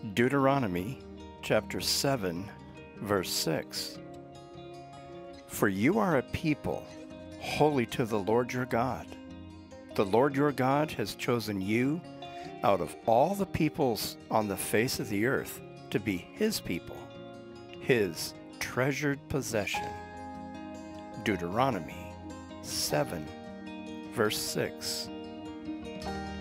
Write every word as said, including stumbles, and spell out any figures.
Deuteronomy chapter seven, verse six. For you are a people holy to the Lord your God. The Lord your God has chosen you out of all the peoples on the face of the earth to be his people, his treasured possession. Deuteronomy seven, verse six.